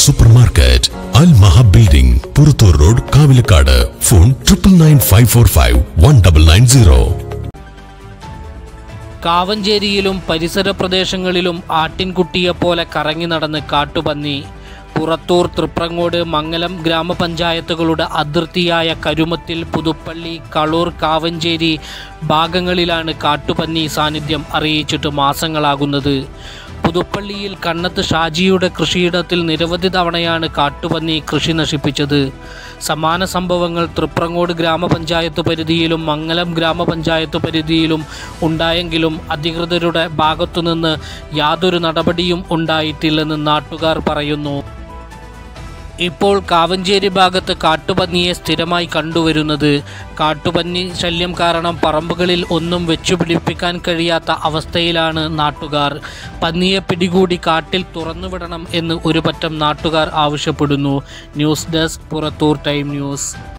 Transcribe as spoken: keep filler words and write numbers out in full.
Super market, Al Maha building, Purathur road, Kavilakkad. Phone triple nine five four five one double nine zero. കാവഞ്ചേരിയിലും പരിസര പ്രദേശങ്ങളിലും ആട്ടിൻകുട്ടിയെപ്പോലെ കറങ്ങി നടന്ന് കാട്ടുപന്നി. പുറത്തൂർ, തൃപ്രങ്ങോട്, മംഗലം ഗ്രാമപഞ്ചായത്തുകളുടെ അതിർത്തിയായ കരുമത്തിൽ, പുതുപ്പള്ളി, കളൂർ, കാവഞ്ചേരി ഭാഗങ്ങളിലാണ് കാട്ടുപന്നി സാന്നിധ്യം അറിയിച്ചിട്ട് മാസങ്ങളാകുന്നത്. പുതുപ്പള്ളിയിൽ കണ്ണത്ത് ഷാജിയുടെ കൃഷിയിടത്തിൽ നിരവധി തവണയാണ് കാട്ടുപന്നി കൃഷി നശിപ്പിച്ചത്. സമാന സംഭവങ്ങൾ തൃപ്രങ്ങോട് ഗ്രാമപഞ്ചായത്ത് പരിധിയിലും മംഗലം ഗ്രാമപഞ്ചായത്ത് പരിധിയിലും ഉണ്ടായെങ്കിലും അധികൃതരുടെ ഭാഗത്തുനിന്ന് യാതൊരു നടപടിയും ഉണ്ടായിട്ടില്ലെന്ന് നാട്ടുകാർ പറയുന്നു. ഇപ്പോൾ കാവഞ്ചേരി ഭാഗത്ത് കാട്ടുപന്നിയെ സ്ഥിരമായി കണ്ടുവരുന്നത്. കാട്ടുപന്നി ശല്യം കാരണം പറമ്പുകളിൽ ഒന്നും വെച്ചുപിടിപ്പിക്കാൻ കഴിയാത്ത അവസ്ഥയിലാണ് നാട്ടുകാർ. പന്നിയെ പിടികൂടി കാട്ടിൽ തുറന്നുവിടണം എന്ന് ഒരു പറ്റം നാട്ടുകാർ ആവശ്യപ്പെടുന്നു. News desk, Purathur time news.